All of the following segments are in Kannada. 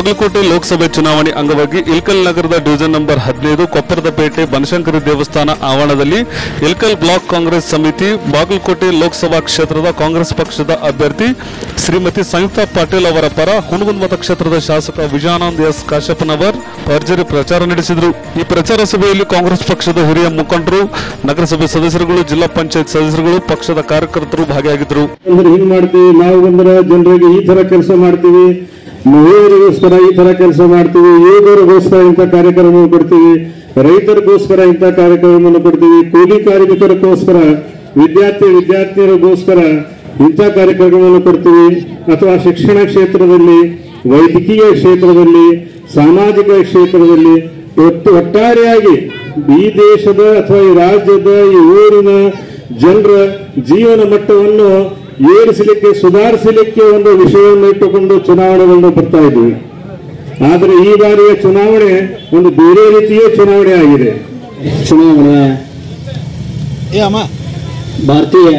ಬಾಗಲಕೋಟೆ ಲೋಕಸಭೆ ಚುನಾವಣೆ ಅಂಗವಾಗಿ ಇಳಕಲ್ ನಗರದ ಡಿವಿಷನ್ ನಂಬರ್ 15 ಕೊಪ್ಪರದಪೇಟೆ ಬನಶಂಕರಿ ದೇವಸ್ಥಾನ ಆವರಣದಲ್ಲಿ ಇಳಕಲ್ ಬ್ಲಾಕ್ ಕಾಂಗ್ರೆಸ್ ಸಮಿತಿ ಬಾಗಲಕೋಟೆ ಲೋಕಸಭಾ ಕ್ಷೇತ್ರದ ಕಾಂಗ್ರೆಸ್ ಪಕ್ಷದ ಅಭ್ಯರ್ಥಿ ಶ್ರೀಮತಿ ಸಂಯುಕ್ತಾ ಪಾಟೀಲ್ ಅವರ ಪರ ಹುಣಗುಂದ ಮತಕ್ಷೇತ್ರದ ಶಾಸಕ ವಿಜಯಾನಂದ ಎಸ್ ಕಾಶಪ್ಪನವರ್ ಭರ್ಜರಿ ಪ್ರಚಾರ ನಡೆಸಿದರು. ಈ ಪ್ರಚಾರ ಸಭೆಯಲ್ಲಿ ಕಾಂಗ್ರೆಸ್ ಪಕ್ಷದ ಹಿರಿಯ ಮುಖಂಡರು, ನಗರಸಭೆ ಸದಸ್ಯರುಗಳು, ಜಿಲ್ಲಾ ಪಂಚಾಯತ್ ಸದಸ್ಯರುಗಳು, ಪಕ್ಷದ ಕಾರ್ಯಕರ್ತರು ಭಾಗಿಯಾಗಿದ್ದರು. ನಾವು ಬಂದ್ರೆ ಜನರಿಗೆ ಈ ತರ ಕೆಲಸ ಮಾಡ್ತೀವಿ, ಮಹಿಳೆಯರಿಗೋಸ್ಕರ ಈ ತರ ಕೆಲಸ ಮಾಡ್ತೀವಿ, ಯುವಕರಿಗೋಸ್ಕರ ಇಂಥ ಕಾರ್ಯಕ್ರಮ ಕೊಡ್ತೀವಿ, ರೈತರಿಗೋಸ್ಕರ ಇಂಥ ಕಾರ್ಯಕ್ರಮವನ್ನು ಕೊಡ್ತೀವಿ, ಕೂಲಿ ಕಾರ್ಮಿಕರಿಗೋಸ್ಕರ, ವಿದ್ಯಾರ್ಥಿನಿಯರಿಗೋಸ್ಕರ ಇಂಥ ಕಾರ್ಯಕ್ರಮವನ್ನು ಕೊಡ್ತೀವಿ, ಅಥವಾ ಶಿಕ್ಷಣ ಕ್ಷೇತ್ರದಲ್ಲಿ, ವೈದ್ಯಕೀಯ ಕ್ಷೇತ್ರದಲ್ಲಿ, ಸಾಮಾಜಿಕ ಕ್ಷೇತ್ರದಲ್ಲಿ ಒಟ್ಟಾರೆಯಾಗಿ ಈ ದೇಶದ ಅಥವಾ ಈ ರಾಜ್ಯದ ಈ ಊರಿನ ಜನರ ಜೀವನ ಮಟ್ಟವನ್ನು ಏರಿಸಲಿಕ್ಕೆ, ಸುಧಾರಿಸಲಿಕ್ಕೆ ಒಂದು ವಿಷಯವನ್ನು ಇಟ್ಟುಕೊಂಡು ಚುನಾವಣೆಗಳನ್ನು ಬರ್ತಾ ಇದ್ವಿ. ಆದರೆ ಈ ಬಾರಿಯ ಚುನಾವಣೆ ಒಂದು ಬೇರೆ ರೀತಿಯ ಚುನಾವಣೆ ಆಗಿದೆ. ಚುನಾವಣೆ ಭಾರತೀಯ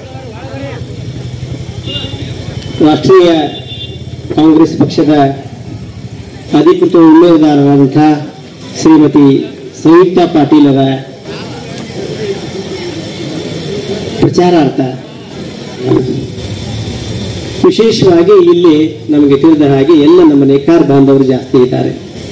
ರಾಷ್ಟ್ರೀಯ ಕಾಂಗ್ರೆಸ್ ಪಕ್ಷದ ಅಧಿಕೃತ ಉಮೇದುವಾರರಾದಂತಹ ಶ್ರೀಮತಿ ಸಂಯುಕ್ತಾ ಪಾಟೀಲ್ ಅವರ ಪ್ರಚಾರಾರ್ಥ ವಿಶೇಷವಾಗಿ ಇಲ್ಲಿ ನಮಗೆ ತಿಳಿದ ಹಾಗೆ ಎಲ್ಲ ನಮ್ಮ ನೇಕಾರ ಬಾಂಧವರು ಜಾಸ್ತಿ ಇದ್ದಾರೆ.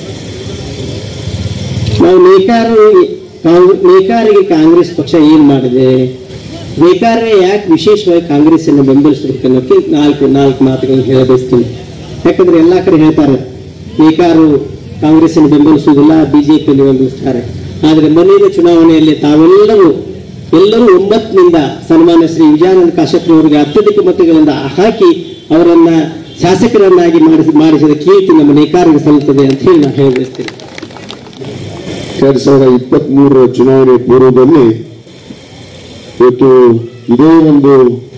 ನಾವು ನೇಕಾರಿಗೆ ಕಾಂಗ್ರೆಸ್ ಪಕ್ಷ ಏನ್ ಮಾಡಿದೆ, ನೇಕಾರರೇ ಯಾಕೆ ವಿಶೇಷವಾಗಿ ಕಾಂಗ್ರೆಸ್ ಅನ್ನು ಬೆಂಬಲಿಸಬೇಕು ಅನ್ನೋಕ್ಕೆ ನಾಲ್ಕು ಮಾತುಗಳನ್ನು ಹೇಳಬಯಸ್ತೀನಿ. ಯಾಕಂದ್ರೆ ಎಲ್ಲಾ ಕಡೆ ಹೇಳ್ತಾರೆ ನೇಕಾರರು ಕಾಂಗ್ರೆಸ್ ಅನ್ನು ಬೆಂಬಲಿಸುವುದಿಲ್ಲ, ಬಿಜೆಪಿಯನ್ನು ಬೆಂಬಲಿಸ್ತಾರೆ. ಆದರೆ ಮೊನ್ನಿನ ಚುನಾವಣೆಯಲ್ಲಿ ತಾವೆಲ್ಲರೂ 9ನಿಂದ ಸನ್ಮಾನ್ಯ ಶ್ರೀ ವಿಜಯಾನಂದ ಕಾಶಪ್ಪನವರಿಗೆ ಅತ್ಯಧಿಕ ಮತಗಳಿಂದ ಹಾಕಿ ಅವರನ್ನ ಶಾಸಕರನ್ನಾಗಿ ಮಾಡಿಸಿದ ಕೀರ್ತಿ ನಮ್ಮ ನೇಕಾರರಿಗೆ ಸಲ್ಲುತ್ತದೆ ಅಂತ ಹೇಳಿ ನಾನು ಹೇಳಬಯಸ್ತೇನೆ. 2023 ಚುನಾವಣೆ ಪೂರ್ವದಲ್ಲಿ ಇವತ್ತು ಇದೇ ಒಂದು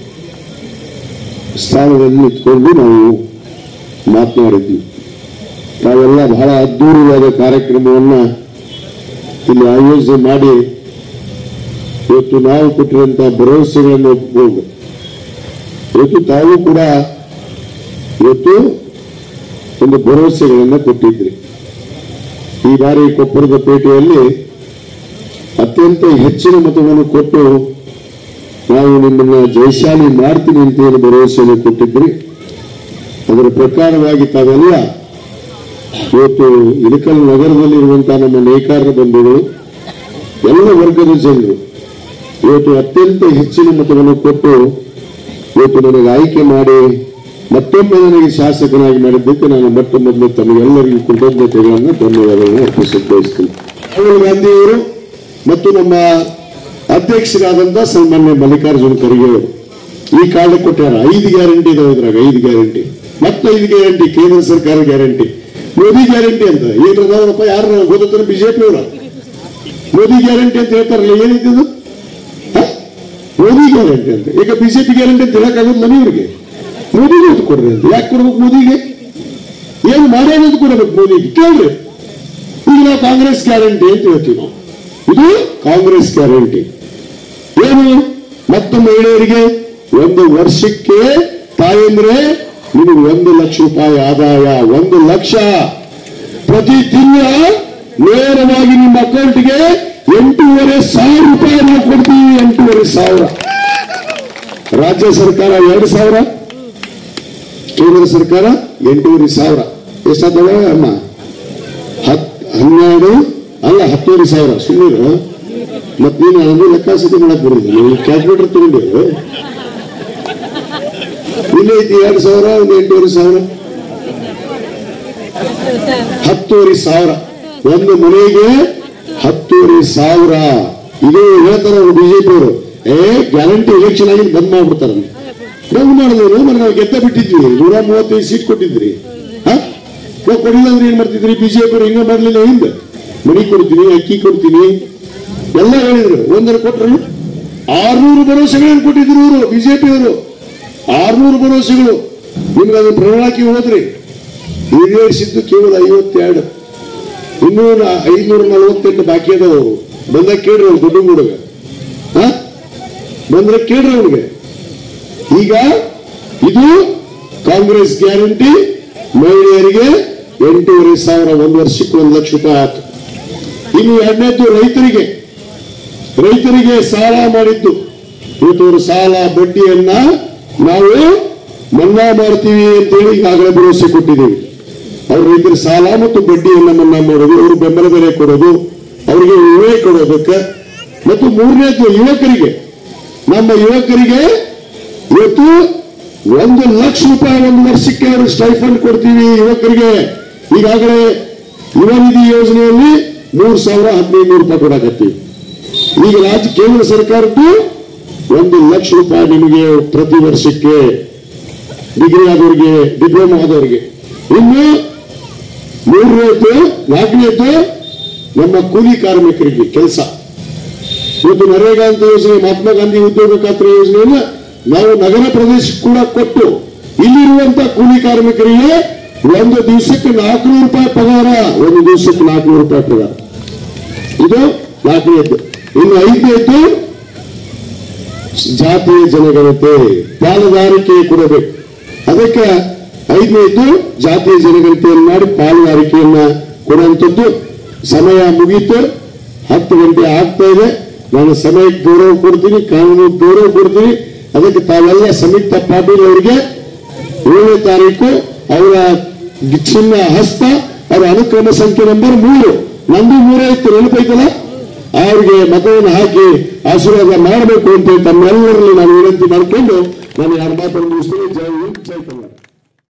ಸ್ಥಾನದಲ್ಲಿ ನಿಂತ್ಕೊಂಡು ನಾವು ಮಾತನಾಡಿದ್ವಿ. ತಾವೆಲ್ಲ ಬಹಳ ಅದ್ದೂರಿಯಾದ ಕಾರ್ಯಕ್ರಮವನ್ನ ಇಲ್ಲಿ ಆಯೋಜನೆ ಮಾಡಿ ಇವತ್ತು ನಾವು ಕೊಟ್ಟಿರುವಂತಹ ಭರವಸೆಗಳನ್ನು ಒಪ್ಪಿಕೊಂಡು ಇವತ್ತು ತಾವು ಕೂಡ ಇವತ್ತು ಒಂದು ಭರವಸೆಗಳನ್ನು ಕೊಟ್ಟಿದ್ರಿ. ಈ ಬಾರಿ ಕೊಪ್ಪರದ ಪೇಟೆಯಲ್ಲಿ ಅತ್ಯಂತ ಹೆಚ್ಚಿನ ಮತವನ್ನು ಕೊಟ್ಟು ನಾವು ನಿಮ್ಮನ್ನ ಜಯಶಾಲಿ ಮಾಡ್ತೀನಿ ಅಂತ ಏನು ಭರವಸೆಯನ್ನು ಕೊಟ್ಟಿದ್ರಿ. ಅದರ ಪ್ರಕಾರವಾಗಿ ತಾವೆಲ್ಲ ಇವತ್ತು ಇಳಕಲ್ ನಗರದಲ್ಲಿರುವಂತಹ ನಮ್ಮ ನೇಕಾರರ ಬಂಧುಗಳು, ಎಲ್ಲ ವರ್ಗದ ಜನರು ಇವತ್ತು ಅತ್ಯಂತ ಹೆಚ್ಚಿನ ಮತವನ್ನು ಕೊಟ್ಟು ಇವತ್ತು ನನಗೆ ಆಯ್ಕೆ ಮಾಡಿ ಮತ್ತೊಮ್ಮೆ ನನಗೆ ಶಾಸಕನಾಗಿ ಮಾಡಿದ್ದಕ್ಕೆ ನಾನು ಮೊದಲು ತಮಗೆಲ್ಲರಿಗೂ ಕೃತಜ್ಞತೆಗಳನ್ನು, ಧನ್ಯವಾದಗಳನ್ನು ಅರ್ಪಿಸಲು ಬಯಸ್ತೀನಿ. ರಾಹುಲ್ ಗಾಂಧಿಯವರು ಮತ್ತು ನಮ್ಮ ಅಧ್ಯಕ್ಷರಾದಂತಹ ಸನ್ಮಾನ್ಯ ಮಲ್ಲಿಕಾರ್ಜುನ ಖರ್ಗೆ ಅವರು ಈ ಕಾರಣಕ್ಕೆ ಕೊಟ್ಟಾರ 5 ಗ್ಯಾರಂಟಿ ಇದಾವೆ. ಇದ್ರಾಗ 5 ಗ್ಯಾರಂಟಿ, ಮತ್ತೆ 5 ಗ್ಯಾರಂಟಿ ಕೇಂದ್ರ ಸರ್ಕಾರ ಗ್ಯಾರಂಟಿ, ಮೋದಿ ಗ್ಯಾರಂಟಿ ಅಂತ ಏನಪ್ಪ ಯಾರು ಗೊತ್ತಾರ ಬಿಜೆಪಿ ಅವರ ಮೋದಿ ಗ್ಯಾರಂಟಿ ಅಂತ ಹೇಳ್ತಾರಲ್ಲ, ಏನಿದ್ದು ಮೋದಿ ಗ್ಯಾರಂಟಿ ಅಂತ. ಈಗ ಬಿಜೆಪಿ ಗ್ಯಾರಂಟಿ ಅಂತ ಹೇಳಕ್ಕಾಗೋದಿಲ್ಲ ಇವ್ರಿಗೆ. ಮೋದಿಗೆ ಅಂತ ಕೊಡ್ರಿ ಅಂತ ಯಾಕೆ ಕೊಡ್ಬೇಕು? ಮೋದಿಗೆ ಏನು ಮಾಡ್ಯಾನಂತ ಕೊಡಬೇಕು ಮೋದಿಗೆ ಕೇಳ್ರಿ. ಈಗ ನಾವು ಕಾಂಗ್ರೆಸ್ ಗ್ಯಾರಂಟಿ ಅಂತ ಹೇಳ್ತೀವಿ. ನಾವು ಇದು ಕಾಂಗ್ರೆಸ್ ಗ್ಯಾರಂಟಿ ಏನು? ಮತ್ತು ಮಹಿಳೆಯರಿಗೆ 1 ವರ್ಷಕ್ಕೆ ತಾಯಂದ್ರೆ ನಿಮಗೆ 1 ಲಕ್ಷ ರೂಪಾಯಿ ಆದಾಯ, 1 ಲಕ್ಷ ಪ್ರತಿ ತಿಂಗಳ ನೇರವಾಗಿ ನಿಮ್ಮ ಅಕೌಂಟ್ಗೆ 8,500 ರೂಪಾಯಿ ನಾವು ಕೊಡ್ತೀವಿ. 8,500. ರಾಜ್ಯ ಸರ್ಕಾರ 2,000, ಕೇಂದ್ರ ಸರ್ಕಾರ 8,500. ಎಷ್ಟಾದವ ಅಮ್ಮ? 12 ಅಲ್ಲ 10,500. ಸುಮ್ಮನೆ ಮತ್ತೆ ನೀನು ಅದನ್ನು ಲೆಕ್ಕಾಸಿದ್ದ ಮಾಡಕ್ ಬರುದು. ನೀವು ಕ್ಯಾಲ್ಕುಲೇಟರ್ ತಗೊಂಡಿರು. ಇಲ್ಲಿ ಐತಿ 2,000, ಒಂದು 8,500, 10,500. ಒಂದು ಮನೆಗೆ 10,500. ಇದು ಹೇಳ್ತಾರ ಬಿಜೆಪಿ ಅವರು. ಗ್ಯಾರಂಟಿ ಎಲೆಕ್ಷನ್ ಆಗಿ ಬಂದ್ ಮಾಡ್ಬಿಡ್ತಾರ. ಬಂದ್ ಮಾಡಿದ್ರು ಮನೆ ನಾವು ಗೆದ್ದ ಬಿಟ್ಟಿದ್ವಿ. 135 ಸೀಟ್ ಕೊಟ್ಟಿದ್ರಿ. ನಾವು ಕೊಡಿಲ್ಲ ಅಂದ್ರೆ ಏನ್ ಮಾಡ್ತಿದ್ರಿ? ಬಿಜೆಪಿ ಅವರು ಹಿಂಗ ಮಾಡ್ಲಿಲ್ಲ. ಹಿಂದೆ ಮನಿ ಕೊಡ್ತೀನಿ, ಅಕ್ಕಿ ಕೊಡ್ತೀನಿ ಎಲ್ಲ ಹೇಳಿದ್ರು. ಒಂದರ ಕೊಟ್ಟರು 600 ಭರವಸೆಗಳನ್ನು ಕೊಟ್ಟಿದ್ರು ಇವರು ಬಿಜೆಪಿ ಅವರು. 600 ಭರವಸೆಗಳು. ನಿಮ್ಗೆ ಅದನ್ನು ಪ್ರಣಾಳಕ್ಕೆ ಹೋದ್ರಿ. ಈಡೇರಿಸಿದ್ದು ಕೇವಲ 52. ಇನ್ನೂ 548 ಬಾಕಿ ಅದಾವರು. ಬಂದಾಗ ಕೇಳ್ರಿ ಅವ್ರು ದುಡ್ಡು ಹುಡುಗ ಬಂದ್ರೆ ಕೇಳ್ರಿ ಅವ್ರಿಗೆ. ಈಗ ಇದು ಕಾಂಗ್ರೆಸ್ ಗ್ಯಾರಂಟಿ, ಮಹಿಳೆಯರಿಗೆ 8,500 ಒಂದು ವರ್ಷಕ್ಕೆ 1 ಲಕ್ಷ ರೂಪಾಯಿ ಆಯ್ತು. ಇನ್ನು ಎರಡನೇದ್ದು ರೈತರಿಗೆ ಸಾಲ ಮಾಡಿದ್ದು. ಇವತ್ತು ಅವರು ಸಾಲ ಬಡ್ಡಿಯನ್ನ ನಾವು ಮನ್ನಾ ಮಾಡ್ತೀವಿ ಅಂತೇಳಿ ಈಗಾಗಲೇ ಭರವಸೆ ಕೊಟ್ಟಿದ್ದೀವಿ. ಅವ್ರ ರೈತರ ಸಾಲ ಮತ್ತು ಬಡ್ಡಿಯನ್ನ ಮನ್ನಾ ಮಾಡೋದು, ಅವರು ಬೆಂಬಲ ಬೆಲೆ ಕೊಡೋದು, ಅವರಿಗೆ ವಿಮೆ ಕೊಡೋದಕ್ಕೆ. ಮತ್ತು ಮೂರನೇದು ನಮ್ಮ ಯುವಕರಿಗೆ ಇವತ್ತು 1 ಲಕ್ಷ ರೂಪಾಯಿ ಒಂದು ವರ್ಷಕ್ಕೆ ಅವರು ಸ್ಟೈಫಂಡ್ ಕೊಡ್ತೀವಿ ಯುವಕರಿಗೆ. ಈಗಾಗಲೇ ಯುವ ನಿಧಿ ಯೋಜನೆಯಲ್ಲಿ 3,150 ರೂಪಾಯಿ ಕೊಡಕತ್ತೀವಿ. ಈಗ ಕೇಂದ್ರ ಸರ್ಕಾರದ್ದು 1 ಲಕ್ಷ ರೂಪಾಯಿ ನಿಮಗೆ ಪ್ರತಿ ವರ್ಷಕ್ಕೆ, ಡಿಗ್ರಿ ಆದವರಿಗೆ, ಡಿಪ್ಲೊಮಾ ಆದವರಿಗೆ. ಇನ್ನು 4ನೇದು ನಮ್ಮ ಕೂಲಿ ಕಾರ್ಮಿಕರಿಗೆ ಕೆಲಸ. ಇವತ್ತು ನರೇಗಾ ಅಂತ ಯೋಜನೆ, ಮಹಾತ್ಮ ಗಾಂಧಿ ಉದ್ಯೋಗ ಖಾತ್ರಿ ಯೋಜನೆಯನ್ನ ನಾವು ನಗರ ಪ್ರದೇಶಕ್ಕೆ ಕೂಡ ಕೊಟ್ಟು ಇಲ್ಲಿರುವಂತಹ ಕೂಲಿ ಕಾರ್ಮಿಕರಿಗೆ ಒಂದು ದಿವಸಕ್ಕೆ 400 ರೂಪಾಯಿ ಪಗಾರ, ಒಂದು ದಿವಸಕ್ಕೆ 400 ರೂಪಾಯಿ ಪಗಾರ. ಇದು 4ನೇದು. ಇನ್ನು 5ನೇದು ಜಾತಿಯ ಜನಗಣತಿ ಪಾಲುದಾರಿಕೆ ಕೊಡಬೇಕು. ಅದಕ್ಕೆ 5ನೇದು ಜಾತಿಯ ಜನಗಣತಿಯನ್ನು ಮಾಡಿ ಪಾಲುದಾರಿಕೆಯನ್ನ ಕೊಡುವಂಥದ್ದು. ಸಮಯ ಮುಗೀತು, 10 ಗಂಟೆ ಆಗ್ತಾ ಇದೆ. ನಾನು ಸಮಯಕ್ಕೆ ಗೌರವ ಕೊಡ್ತೀನಿ, ಕಾನೂನಿಗೆ ಗೌರವ ಕೊಡ್ತೀನಿ. ಅದಕ್ಕೆ ತಾವೆಲ್ಲ ಸಂಯುಕ್ತ ಪಾಟೀಲ್ ಅವರಿಗೆ 7ನೇ ತಾರೀಕು ಅವರ ಚಿನ್ನ ಹಸ್ತ, ಅವರ ಅನುಕ್ರಮ ಸಂಖ್ಯೆ ನಂಬರ್ 3, ನಂದು 3 ಇತ್ತು, ನೆನಪೈತಲ್ಲ, ಅವ್ರಿಗೆ ಮತವನ್ನು ಹಾಕಿ ಆಶೀರ್ವಾದ ಮಾಡಬೇಕು ಅಂತ ತಮ್ಮೆಲ್ಲರಲ್ಲಿ ನಾನು ವಿನಂತಿ ಮಾಡಿಕೊಂಡು ನಾನು 2 ಮಾತನ್ನು ಮುಗಿಸ್ತೀನಿ. ಜೈ ಹಿಂದ್, ಜೈ ಕರ್ನಾಟಕ.